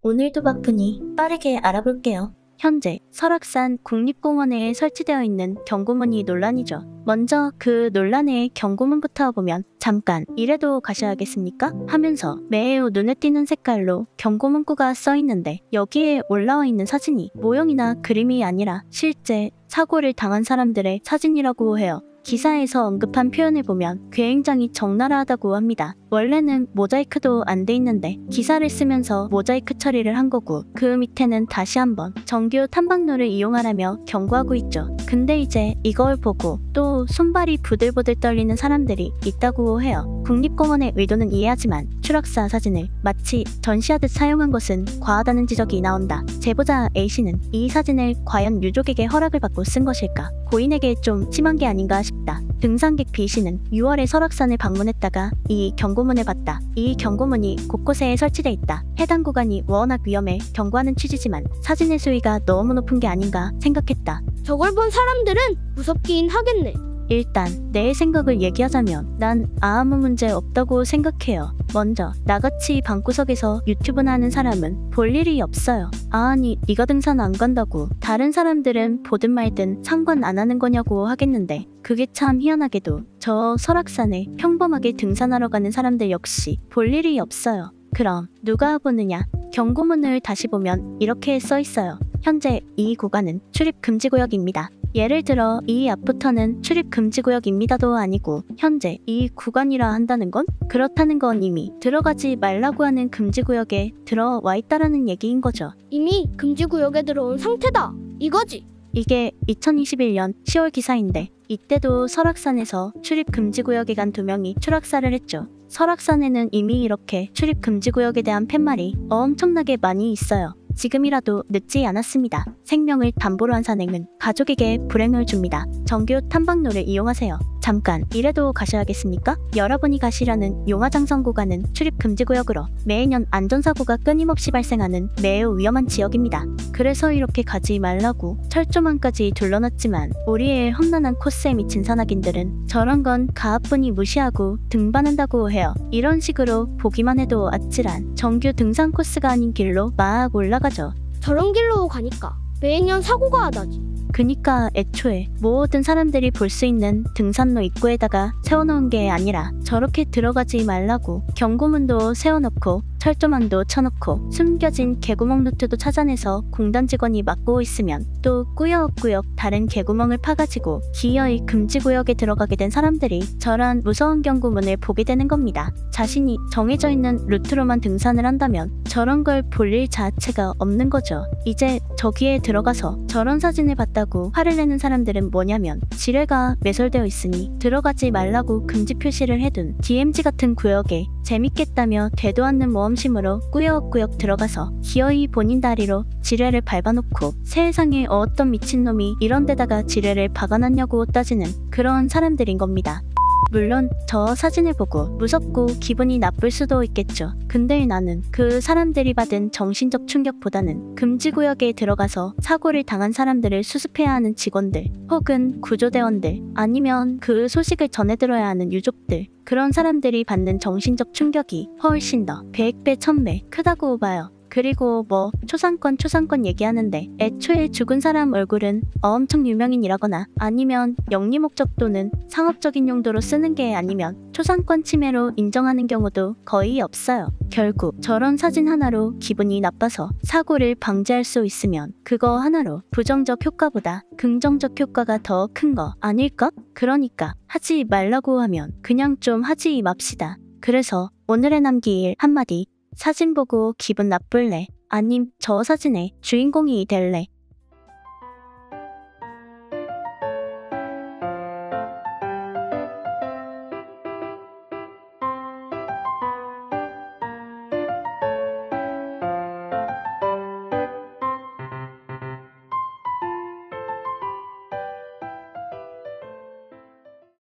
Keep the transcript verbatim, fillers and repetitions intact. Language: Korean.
오늘도 바쁘니 빠르게 알아볼게요. 현재 설악산 국립공원에 설치되어 있는 경고문이 논란이죠. 먼저 그 논란의 경고문부터 보면 잠깐 이래도 가셔야겠습니까? 하면서 매우 눈에 띄는 색깔로 경고문구가 써 있는데 여기에 올라와 있는 사진이 모형이나 그림이 아니라 실제 사고를 당한 사람들의 사진이라고 해요. 기사에서 언급한 표현을 보면 굉장히 적나라하다고 합니다. 원래는 모자이크도 안 돼 있는데 기사를 쓰면서 모자이크 처리를 한 거고 그 밑에는 다시 한번 정규 탐방로를 이용하라며 경고하고 있죠. 근데 이제 이걸 보고 또 손발이 부들부들 떨리는 사람들이 있다고 해요. 국립공원의 의도는 이해하지만 추락사 사진을 마치 전시하듯 사용한 것은 과하다는 지적이 나온다. 제보자 A씨는 이 사진을 과연 유족에게 허락을 받고 쓴 것일까? 고인에게 좀 심한 게 아닌가 싶다. 등산객 B씨는 유월에 설악산을 방문했다가 이 경고문을 봤다. 이 경고문이 곳곳에 설치돼 있다. 해당 구간이 워낙 위험해 경고하는 취지지만 사진의 수위가 너무 높은 게 아닌가 생각했다. 저걸 본 사람들은 무섭긴 하겠네. 일단 내 생각을 얘기하자면 난 아무 문제 없다고 생각해요. 먼저 나같이 방구석에서 유튜브나 하는 사람은 볼 일이 없어요. 아니 네가 등산 안 간다고 다른 사람들은 보든 말든 상관 안 하는 거냐고 하겠는데 그게 참 희한하게도 저 설악산에 평범하게 등산하러 가는 사람들 역시 볼 일이 없어요. 그럼 누가 보느냐? 경고문을 다시 보면 이렇게 써 있어요. 현재 이 구간은 출입 금지 구역입니다. 예를 들어 이 앞부터는 출입 금지 구역입니다도 아니고 현재 이 구간이라 한다는 건 그렇다는 건 이미 들어가지 말라고 하는 금지 구역에 들어와 있다라는 얘기인 거죠. 이미 금지 구역에 들어온 상태다. 이거지. 이게 이천이십일 년 시월 기사인데 이때도 설악산에서 출입 금지 구역에 간 두 명이 추락사를 했죠. 설악산에는 이미 이렇게 출입 금지 구역에 대한 팻말이 엄청나게 많이 있어요. 지금이라도 늦지 않았습니다. 생명을 담보로 한 산행은 가족에게 불행을 줍니다. 정규 탐방로를 이용하세요. 잠깐 이래도 가셔야겠습니까? 여러분이 가시려는 용화장성 구간은 출입 금지 구역으로 매년 안전사고가 끊임없이 발생하는 매우 위험한 지역입니다. 그래서 이렇게 가지 말라고 철조망까지 둘러놨지만 우리의 험난한 코스에 미친 산악인들은 저런 건 가뿐히 무시하고 등반한다고 해요. 이런 식으로 보기만 해도 아찔한 정규 등산 코스가 아닌 길로 막 올라가죠. 저런 길로 가니까 매년 사고가 나지. 그니까 애초에 모든 사람들이 볼 수 있는 등산로 입구에다가 세워놓은 게 아니라 저렇게 들어가지 말라고 경고문도 세워놓고 철조망도 쳐놓고 숨겨진 개구멍 루트도 찾아내서 공단 직원이 막고 있으면 또 꾸역꾸역 다른 개구멍을 파가지고 기어이 금지구역에 들어가게 된 사람들이 저런 무서운 경고문을 보게 되는 겁니다. 자신이 정해져 있는 루트로만 등산을 한다면 저런 걸 볼 일 자체가 없는 거죠. 이제 저기에 들어가서 저런 사진을 봤다고 화를 내는 사람들은 뭐냐면 지뢰가 매설되어 있으니 들어가지 말라고 금지 표시를 해둔 디엠지 같은 구역에 재밌겠다며 되도 않는 모험심으로 꾸역꾸역 들어가서 기어이 본인 다리로 지뢰를 밟아놓고 세상에 어떤 미친놈이 이런 데다가 지뢰를 박아놨냐고 따지는 그런 사람들인 겁니다. 물론 저 사진을 보고 무섭고 기분이 나쁠 수도 있겠죠. 근데 나는 그 사람들이 받은 정신적 충격보다는 금지구역에 들어가서 사고를 당한 사람들을 수습해야 하는 직원들 혹은 구조대원들 아니면 그 소식을 전해들어야 하는 유족들 그런 사람들이 받는 정신적 충격이 훨씬 더 백 배, 천 배 크다고 봐요. 그리고 뭐 초상권 초상권 얘기하는데 애초에 죽은 사람 얼굴은 엄청 유명인이라거나 아니면 영리 목적 또는 상업적인 용도로 쓰는 게 아니면 초상권 침해로 인정하는 경우도 거의 없어요. 결국 저런 사진 하나로 기분이 나빠서 사고를 방지할 수 있으면 그거 하나로 부정적 효과보다 긍정적 효과가 더 큰 거 아닐까? 그러니까 하지 말라고 하면 그냥 좀 하지 맙시다. 그래서 오늘의 남기일 한마디. 사진 보고 기분 나쁠래? 아님 저 사진의 주인공이 될래?